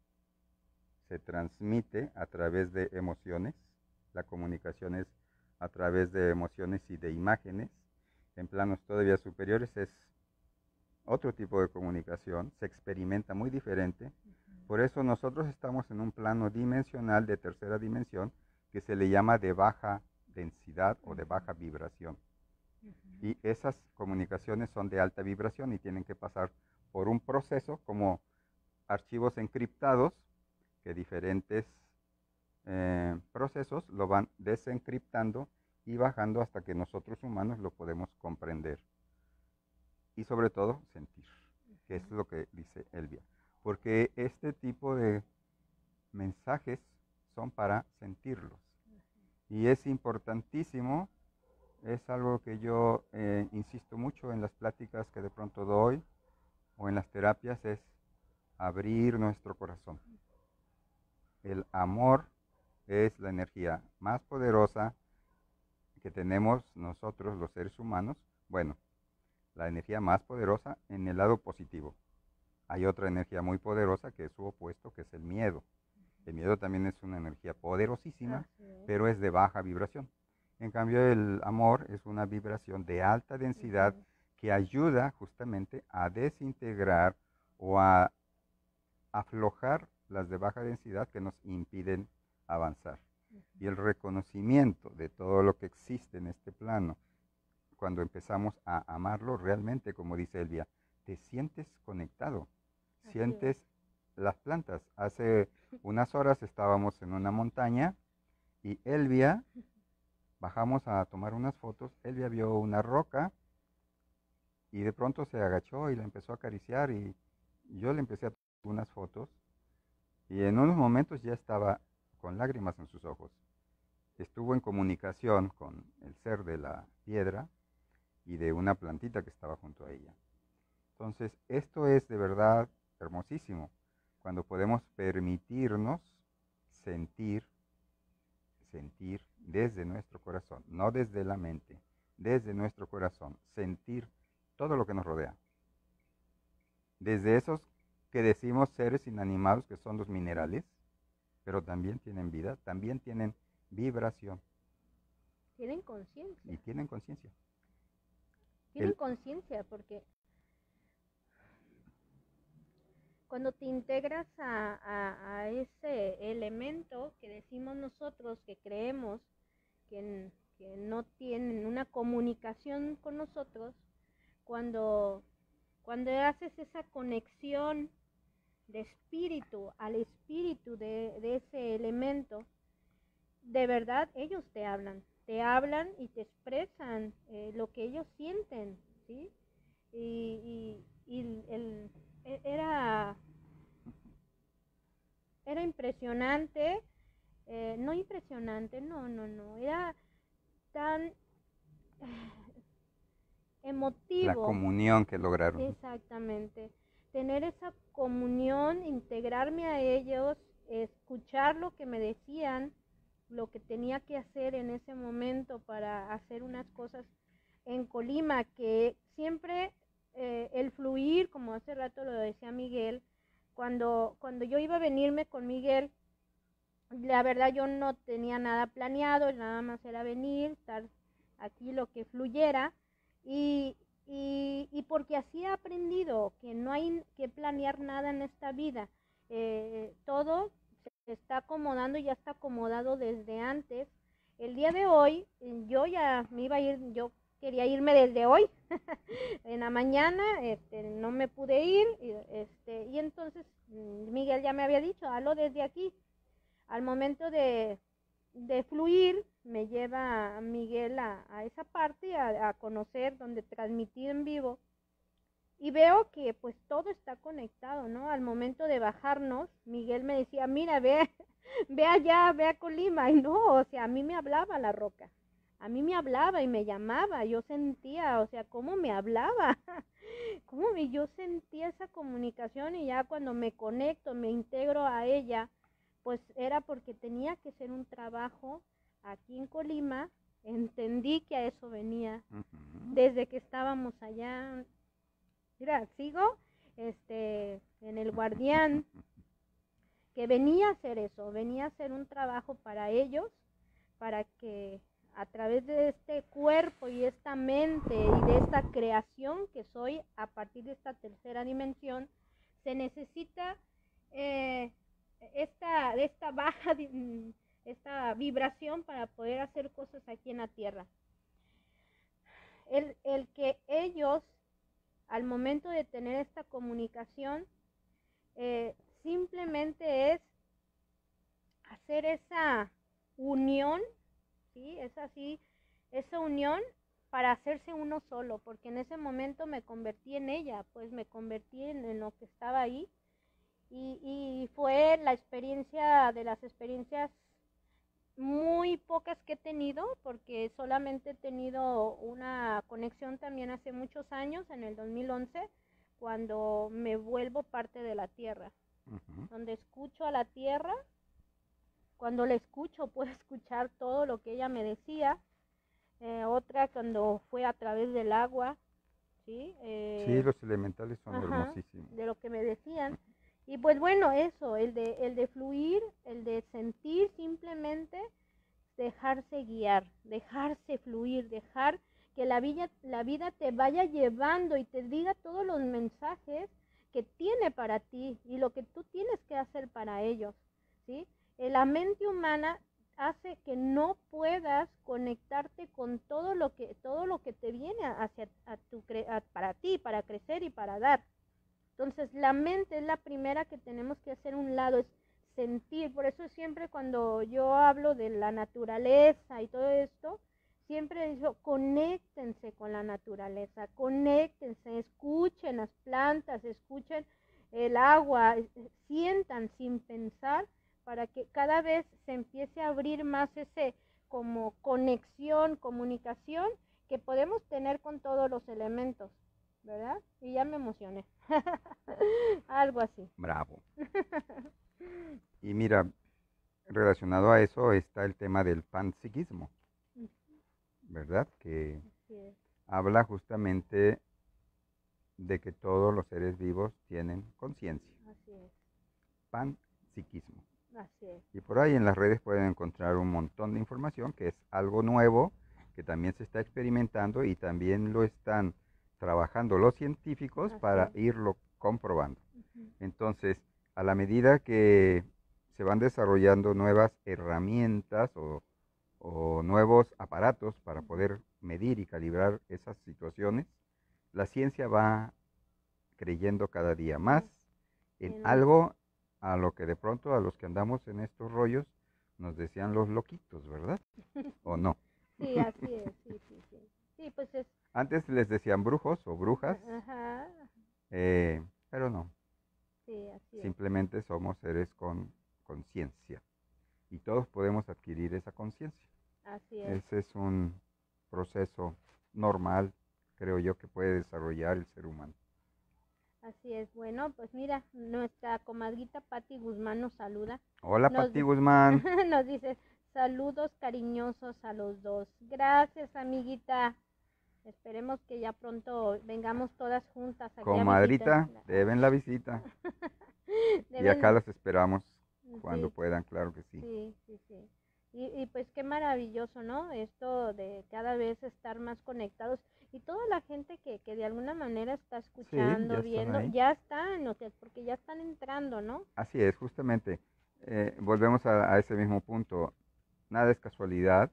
se transmite a través de emociones. La comunicación es a través de emociones y de imágenes. En planos todavía superiores es otro tipo de comunicación, se experimenta muy diferente. Por eso nosotros estamos en un plano dimensional de tercera dimensión que se le llama de baja densidad o de baja vibración. Y esas comunicaciones son de alta vibración y tienen que pasar por un proceso como archivos encriptados que diferentes eh, procesos lo van desencriptando y bajando hasta que nosotros humanos lo podemos comprender. Y sobre todo sentir, que es lo que dice Elvia. Porque este tipo de mensajes son para sentirlos. Y es importantísimo, es algo que yo eh, insisto mucho en las pláticas que de pronto doy o en las terapias, es abrir nuestro corazón. El amor es la energía más poderosa que tenemos nosotros los seres humanos. Bueno, la energía más poderosa en el lado positivo. Hay otra energía muy poderosa que es su opuesto, que es el miedo. El miedo también es una energía poderosísima, ah, sí. pero es de baja vibración. En cambio, el amor es una vibración de alta densidad uh-huh. que ayuda justamente a desintegrar o a aflojar las de baja densidad que nos impiden avanzar. Uh-huh. Y el reconocimiento de todo lo que existe en este plano, cuando empezamos a amarlo realmente, como dice Elvia, te sientes conectado, Así sientes es. las plantas. Hace unas horas estábamos en una montaña y Elvia, bajamos a tomar unas fotos, Elvia vio una roca y de pronto se agachó y la empezó a acariciar y yo le empecé a tomar unas fotos y en unos momentos ya estaba con lágrimas en sus ojos. Estuvo en comunicación con el ser de la piedra y de una plantita que estaba junto a ella. Entonces, esto es de verdad hermosísimo, cuando podemos permitirnos sentir, sentir desde nuestro corazón, no desde la mente, desde nuestro corazón, sentir todo lo que nos rodea. Desde esos que decimos seres inanimados, que son los minerales, pero también tienen vida, también tienen vibración. Tienen conciencia. Y tienen conciencia. Tienen conciencia porque cuando te integras a, a, a ese elemento que decimos nosotros, que creemos que, que no tienen una comunicación con nosotros, cuando, cuando haces esa conexión de espíritu al espíritu de, de ese elemento, de verdad ellos te hablan. Te hablan y te expresan eh, lo que ellos sienten, ¿sí? Y, y, y el, era, era impresionante, eh, no impresionante, no, no, no, era tan eh, emotivo. La comunión que lograron. Exactamente, tener esa comunión, integrarme a ellos, escuchar lo que me decían, lo que tenía que hacer en ese momento para hacer unas cosas en Colima, que siempre eh, el fluir, como hace rato lo decía Miguel, cuando, cuando yo iba a venirme con Miguel, la verdad yo no tenía nada planeado, nada más era venir, estar aquí lo que fluyera, y, y, y porque así he aprendido que no hay que planear nada en esta vida, eh, todo está acomodando, ya está acomodado desde antes. El día de hoy, yo ya me iba a ir, yo quería irme desde hoy, en la mañana, este, no me pude ir, y, este, y entonces Miguel ya me había dicho, hazlo desde aquí. Al momento de, de fluir, me lleva a Miguel a, a esa parte, a, a conocer, donde transmitir en vivo, y veo que pues todo está conectado, ¿no? Al momento de bajarnos, Miguel me decía, mira, ve, ve allá, ve a Colima, y no, o sea, a mí me hablaba la roca, a mí me hablaba y me llamaba, yo sentía, o sea, cómo me hablaba, cómo me, yo sentía esa comunicación, y ya cuando me conecto, me integro a ella, pues era porque tenía que ser un trabajo aquí en Colima, entendí que a eso venía, uh-huh. Desde que estábamos allá. Mira, sigo este, en el Guardián, que venía a hacer eso, venía a hacer un trabajo para ellos, para que a través de este cuerpo y esta mente y de esta creación que soy a partir de esta tercera dimensión, se necesita eh, esta, esta baja, esta vibración para poder hacer cosas aquí en la Tierra. El, el que ellos, al momento de tener esta comunicación, eh, simplemente es hacer esa unión, ¿sí? Es así, esa unión para hacerse uno solo, porque en ese momento me convertí en ella, pues me convertí en, en lo que estaba ahí, y, y fue la experiencia de las experiencias muy pocas que he tenido, porque solamente he tenido una conexión también hace muchos años, en el dos mil once, cuando me vuelvo parte de la tierra, uh-huh. Donde escucho a la tierra, cuando la escucho puedo escuchar todo lo que ella me decía, eh, otra cuando fue a través del agua, ¿sí? Eh, sí, los elementales son ajá, hermosísimos. De lo que me decían. Y pues bueno, eso, el de, el de fluir, el de sentir, simplemente dejarse guiar, dejarse fluir, dejar que la vida, la vida te vaya llevando y te diga todos los mensajes que tiene para ti y lo que tú tienes que hacer para ellos, ¿sí? La mente humana hace que no puedas conectarte con todo lo que, todo lo que te viene hacia, a tu, a, para ti, para crecer y para dar. Entonces la mente es la primera que tenemos que hacer un lado, es sentir. Por eso siempre cuando yo hablo de la naturaleza y todo esto, siempre digo, conéctense con la naturaleza, conéctense, escuchen las plantas, escuchen el agua, sientan sin pensar, para que cada vez se empiece a abrir más ese como conexión, comunicación que podemos tener con todos los elementos, ¿verdad? Y ya me emocioné. Algo así. Bravo. Y mira, relacionado a eso está el tema del panpsiquismo, ¿verdad? Que habla justamente de que todos los seres vivos tienen conciencia. Así es. Panpsiquismo. Así es. Y por ahí en las redes pueden encontrar un montón de información, que es algo nuevo, que también se está experimentando y también lo están trabajando los científicos Así para es. irlo comprobando. Uh-huh. Entonces, a la medida que se van desarrollando nuevas herramientas o, o nuevos aparatos para poder medir y calibrar esas situaciones, la ciencia va creyendo cada día más en sí. algo a lo que de pronto a los que andamos en estos rollos nos decían los loquitos, ¿verdad? ¿O no? Sí, así es, sí, sí, sí. Sí, pues es... Antes les decían brujos o brujas, Ajá. Eh, pero no. Sí, así es. Simplemente somos seres con conciencia y todos podemos adquirir esa conciencia. Así es. Ese es un proceso normal, creo yo, que puede desarrollar el ser humano. Así es. Bueno, pues mira, nuestra comadrita Pati Guzmán nos saluda. Hola, nos, Pati Guzmán. Nos dice, saludos cariñosos a los dos. Gracias, amiguita. Esperemos que ya pronto vengamos todas juntas aquí. Comadrita, a deben la visita. deben... Y acá las esperamos cuando sí. puedan, claro que sí. Sí, sí, sí. Y, y pues qué maravilloso, ¿no? Esto de cada vez estar más conectados. Y toda la gente que, que de alguna manera está escuchando, sí, ya viendo, ya están, o sea, porque ya están entrando, ¿no? Así es, justamente. Eh, volvemos a, a ese mismo punto. Nada es casualidad.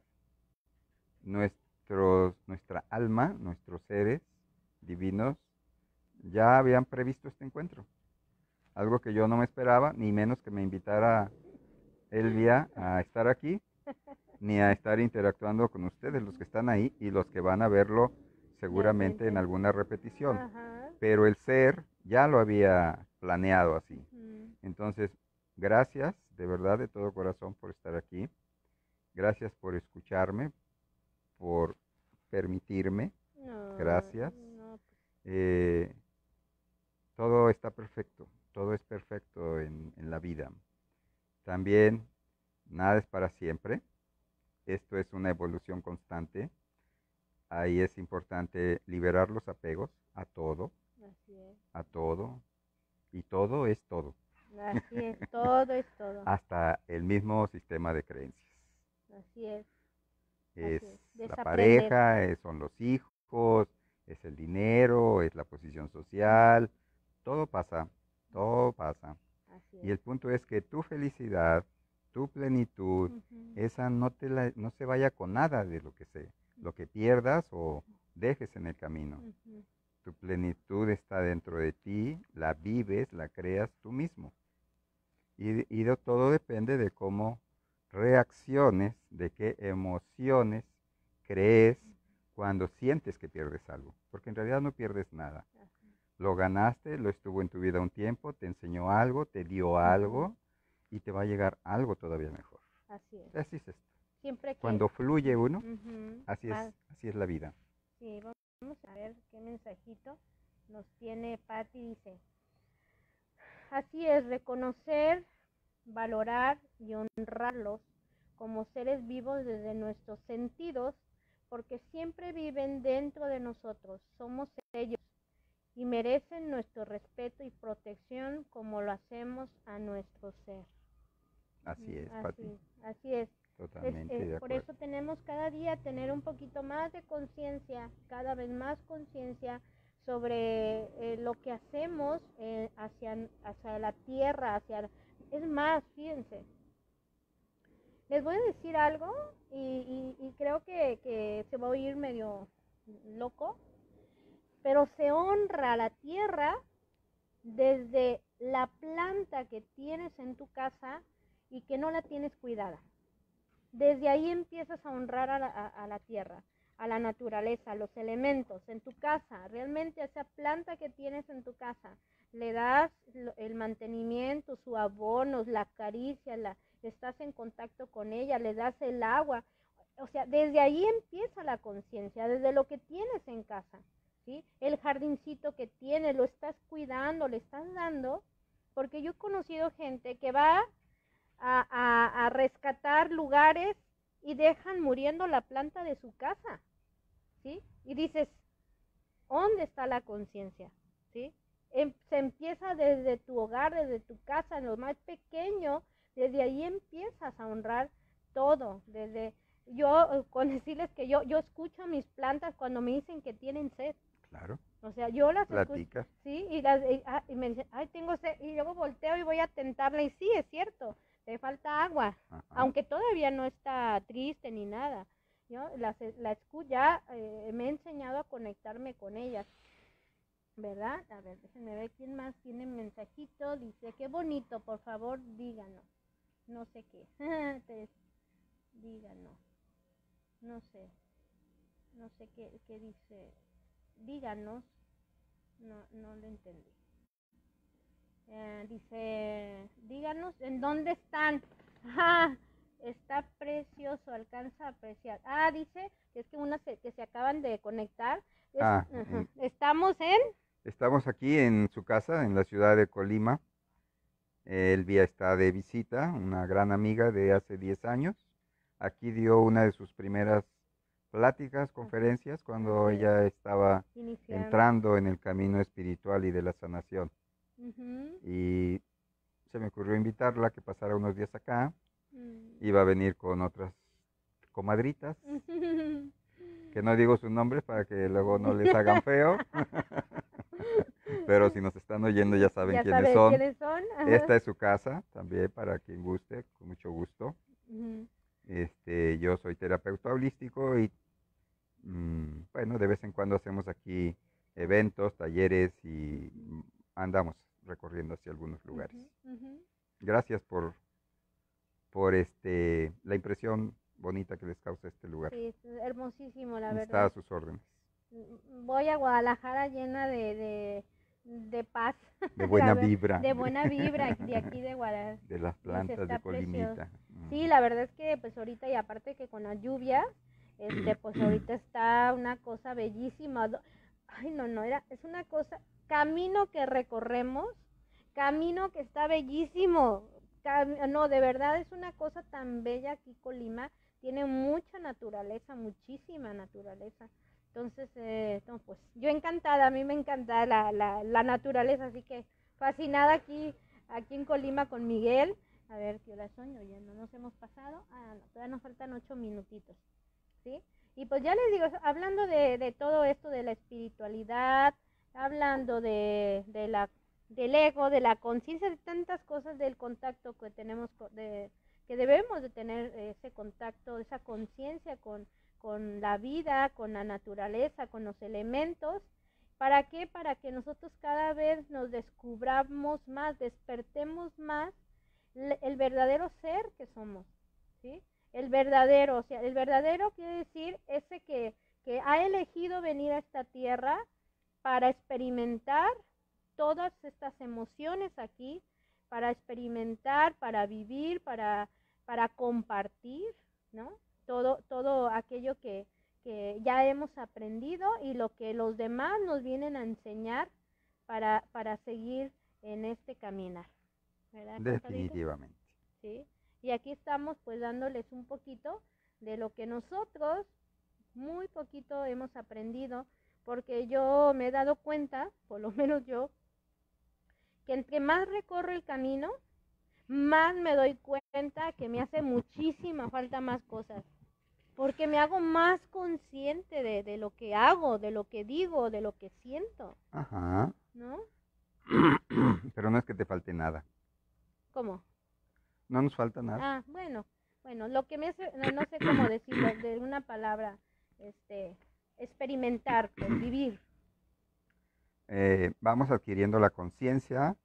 Nuestros, nuestra alma, nuestros seres divinos, ya habían previsto este encuentro. Algo que yo no me esperaba, ni menos que me invitara Elvia a estar aquí, ni a estar interactuando con ustedes, los que están ahí y los que van a verlo seguramente en alguna repetición. Ajá. Pero el ser ya lo había planeado así. Mm. Entonces, gracias de verdad, de todo corazón, por estar aquí. Gracias por escucharme, por permitirme. No, Gracias. no, Eh, todo está perfecto, todo es perfecto en, en la vida. También, nada es para siempre. Esto es una evolución constante. Ahí es importante liberar los apegos a todo, así es, a todo, y todo es todo, así es, todo es todo, hasta el mismo sistema de creencias. así es, Es así es, la desaprender. pareja, es- son los hijos, es el dinero, es la posición social, todo pasa, todo pasa. Así Y el es. punto es que tu felicidad, tu plenitud, Ujú. esa no te la- no se vaya con nada de lo que se, lo que pierdas o dejes en el camino. Ujú. Tu plenitud está dentro de ti, la vives, la creas tú mismo. Y, y de todo depende de cómo reacciones, de qué emociones crees cuando sientes que pierdes algo. Porque en realidad no pierdes nada. Así, Lo ganaste, lo estuvo en tu vida un tiempo, te enseñó algo, te dio algo y te va a llegar algo todavía mejor. así es. Así es esto. Siempre que... Cuando fluye uno, Ujú. así es, Va- así es la vida. Sí, vamos a ver qué mensajito nos tiene Patti. Dice, así es, reconocer, valorar y honrarlos como seres vivos desde nuestros sentidos, porque siempre viven dentro de nosotros, somos ellos y merecen nuestro respeto y protección como lo hacemos a nuestro ser. Así es, Pati. Así, así es. Es, Totalmente eh, de por acuerdo. eso tenemos cada día tener un poquito más de conciencia, cada vez más conciencia sobre eh, lo que hacemos eh, hacia, hacia la tierra, hacia... Es más, fíjense, les voy a decir algo y, y, y creo que, que se va a oír medio loco, pero se honra a la tierra desde la planta que tienes en tu casa y que no la tienes cuidada. Desde ahí empiezas a honrar a la, a, a la tierra, a la naturaleza, a los elementos en tu casa. Realmente a esa planta que tienes en tu casa le das el mantenimiento, su abono, la caricia, la, estás en contacto con ella, le das el agua. O sea, desde ahí empieza la conciencia, desde lo que tienes en casa, ¿sí? El jardincito que tienes, lo estás cuidando, le estás dando, porque yo he conocido gente que va a, a, a rescatar lugares y dejan muriendo la planta de su casa, ¿sí? Y dices, ¿dónde está la conciencia? ¿Sí? Em, se empieza desde tu hogar, desde tu casa, en lo más pequeño, desde ahí empiezas a honrar todo, desde yo, con decirles que yo, yo escucho a mis plantas cuando me dicen que tienen sed. Claro. O sea, yo las Platica. escucho, sí, y, las, y, ah, y me dicen, ay, tengo sed, y luego volteo y voy a tentarle, y sí, es cierto, te falta agua, Ajá. aunque todavía no está triste ni nada. Yo las, la escucho, ya eh, me he enseñado a conectarme con ellas, ¿verdad? A ver, déjenme ver quién más tiene mensajito. Dice, qué bonito, por favor, díganos. No sé qué. Te, díganos. No sé. No sé qué, qué dice. Díganos. No, no lo entendí. Eh, dice, díganos en dónde están. Ah, está precioso, alcanza a apreciar. Ah, dice que es que unas se, que se acaban de conectar. Es, Ah, uh en- -huh. Estamos en... estamos aquí en su casa, en la ciudad de Colima. Elvia está de visita, una gran amiga de hace diez años. Aquí dio una de sus primeras pláticas, conferencias, cuando Así es. ella estaba Iniciando. entrando en el camino espiritual y de la sanación. Uh-huh. Y se me ocurrió invitarla a que pasara unos días acá. Mm. Iba a venir con otras comadritas, que no digo sus nombres para que luego no les hagan feo. pero si nos están oyendo ya saben Ya quiénes sabes son. quiénes son. Esta es su casa también para quien guste, con mucho gusto. Ujú. Este, yo soy terapeuta holístico y mm, bueno, de vez en cuando hacemos aquí eventos, talleres y mm, andamos recorriendo hacia algunos lugares. Ujú, ujú. Gracias por, por este, la impresión bonita que les causa este lugar. Sí, es hermosísimo, la Está a verdad. sus órdenes. Mm, Voy a Guadalajara llena de, de, de paz, De la buena ver- vibra, de buena vibra de aquí de Guadalajara. de las Sí, se plantas está de precioso. Colimita. Sí, Mm. la verdad es que pues ahorita y aparte que con las lluvias, este, pues ahorita está una cosa bellísima. Do- Ay, no, no, era, es una cosa, camino que recorremos, camino que está bellísimo. Cam- no, de verdad es una cosa tan bella aquí Colima, tiene mucha naturaleza, muchísima naturaleza. Entonces, eh, no, pues yo encantada, a mí me encanta la, la, la naturaleza, así que fascinada aquí, aquí en Colima con Miguel. A ver, ¿qué hora son? Oye, no nos hemos pasado. Ah, no, todavía nos faltan ocho minutitos, ¿sí? Y pues ya les digo, hablando de, de todo esto de la espiritualidad, hablando de, de la, del ego, de la conciencia, de tantas cosas, del contacto que tenemos, co- de, que debemos de tener ese contacto, esa conciencia con, con la vida, con la naturaleza, con los elementos. ¿Para qué? Para que nosotros cada vez nos descubramos más, despertemos más le- el verdadero ser que somos, ¿sí? El verdadero, o sea, el verdadero quiere decir ese que, que ha elegido venir a esta tierra para experimentar todas estas emociones aquí, para experimentar, para vivir, para, para compartir, ¿no? Todo, todo aquello que, que ya hemos aprendido y lo que los demás nos vienen a enseñar para, para seguir en este caminar, ¿verdad, compadrito? Definitivamente. ¿Sí? Y aquí estamos pues dándoles un poquito de lo que nosotros muy poquito hemos aprendido, porque yo me he dado cuenta, por lo menos yo, que entre más recorro el camino, más me doy cuenta que me hace muchísima falta más cosas, porque me hago más consciente de, de lo que hago, de lo que digo, de lo que siento, Ajá. ¿no? Pero no es que te falte nada. ¿Cómo? No nos falta nada. Ah, bueno, bueno, lo que me hace, no, no sé cómo decirlo, de una palabra, este, experimentar, pues, vivir. Eh, vamos adquiriendo la conciencia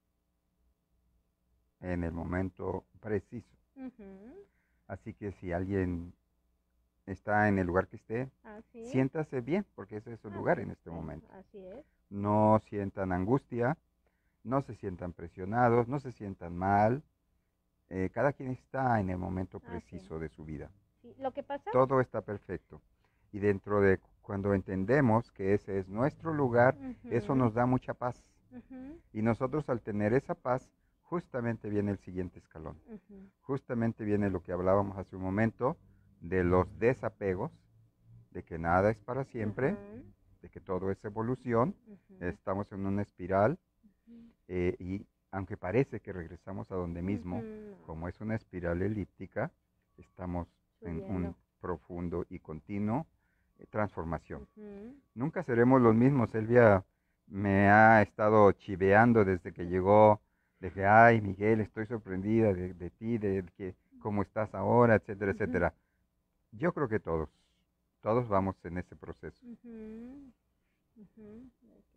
en el momento preciso. Ujú, Así que si alguien está en el lugar que esté, así es, siéntase bien, porque ese es su lugar así, en este bueno, momento. así es. No sientan angustia, no se sientan presionados, no se sientan mal. Eh, cada quien está en el momento Así es. preciso de su vida. Sí, lo que pasa, Todo está perfecto. Y dentro de cuando entendemos que ese es nuestro lugar, eso ujú, nos da mucha paz. ujú, Y nosotros al tener esa paz, justamente viene el siguiente escalón. ujú, Justamente viene lo que hablábamos hace un momento de los desapegos, de que nada es para siempre, ujú, de que todo es evolución, ujú, estamos en una espiral ujú, eh, y aunque parece que regresamos a donde mismo, ujú, no, como es una espiral elíptica, estamos en un subiendo. profundo y continuo eh, transformación. Ujú, Nunca seremos los mismos. Elvia me ha estado chiveando desde que llegó, de que, ay, Miguel, estoy sorprendida de, de ti, de que cómo estás ahora, etcétera, ujú, etcétera. Yo creo que todos, todos vamos en ese proceso. ujú, ujú.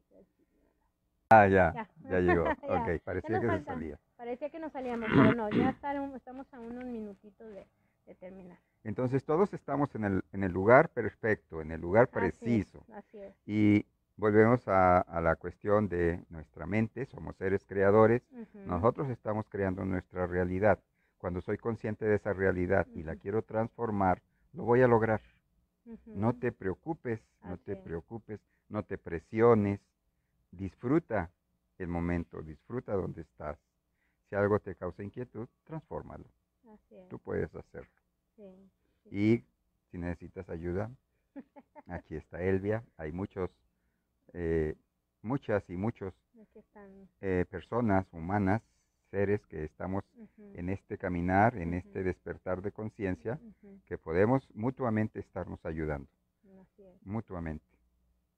Ah, ya, Ya, ya llegó. Ok, ya, ya parecía nos que se falta. salía. Parecía que nos salíamos, pero no, ya estar- estamos a unos minutitos de, de terminar. Entonces todos estamos en el, en el lugar perfecto, en el lugar Así es, preciso. así es. Y volvemos a, a la cuestión de nuestra mente, somos seres creadores, Ujú, nosotros estamos creando nuestra realidad. Cuando soy consciente de esa realidad y la ujú, quiero transformar, lo voy a lograr. No ujú, te preocupes, no así te es, preocupes, no te presiones, disfruta el momento, disfruta donde estás. Si algo te causa inquietud, transfórmalo. así es, Tú puedes hacerlo. sí, sí, sí. Y si necesitas ayuda, aquí está Elvia. Hay muchos, eh, muchas y muchos Aquí están. eh, personas humanas, seres que estamos Ujú, en este caminar, en este ujú, despertar de conciencia, ujú, que podemos mutuamente estarnos ayudando, así es. mutuamente.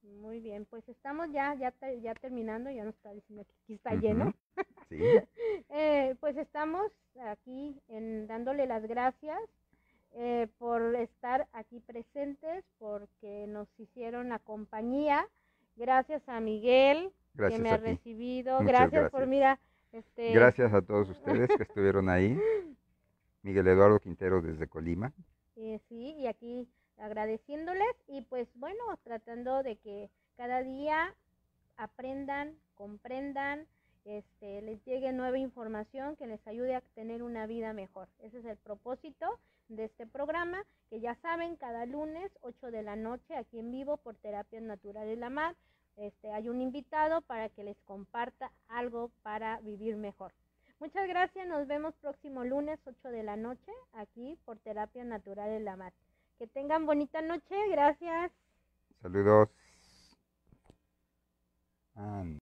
Muy bien, pues estamos ya, ya, te- ya terminando, ya nos está diciendo que aquí está Ujú. lleno. Sí, Eh, pues estamos aquí en, dándole las gracias eh, por estar aquí presentes, porque nos hicieron la compañía. Gracias a Miguel que gracias me a ha ti. recibido. Muchas Gracias por, gracias. mira, este, Gracias a todos ustedes que estuvieron ahí. Miguel Eduardo Quintero desde Colima. eh, sí, y aquí agradeciéndoles y pues bueno, tratando de que cada día aprendan, comprendan, este, les llegue nueva información que les ayude a tener una vida mejor. Ese es el propósito de este programa, que ya saben, cada lunes, ocho de la noche, aquí en vivo por Terapias Naturales La Mar. Este, hay un invitado para que les comparta algo para vivir mejor. Muchas gracias, nos vemos próximo lunes, ocho de la noche, aquí por Terapias Naturales La Mar. Que tengan bonita noche, gracias. Saludos. Ah,